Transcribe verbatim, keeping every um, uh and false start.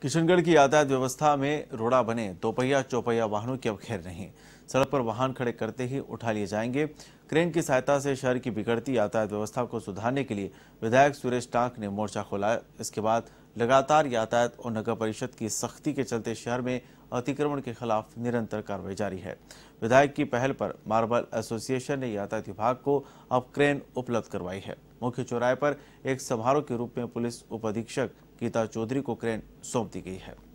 किशनगढ़ की यातायात व्यवस्था में रोड़ा बने दोपहिया चौपहिया वाहनों की अब खैर नहीं। सड़क पर वाहन खड़े करते ही उठा लिए जाएंगे। क्रेन की सहायता से शहर की बिगड़ती यातायात व्यवस्था को सुधारने के लिए विधायक सुरेश टांक ने मोर्चा खोला। इसके बाद लगातार यातायात और नगर परिषद की सख्ती के चलते शहर में अतिक्रमण के खिलाफ निरंतर कार्रवाई जारी है। विधायक की पहल पर मार्बल एसोसिएशन ने यातायात विभाग को अब क्रेन उपलब्ध करवाई है। मुख्य चौराहे पर एक समारोह के रूप में पुलिस उप अधीक्षक गीता चौधरी को क्रेन सौंप दी गई है।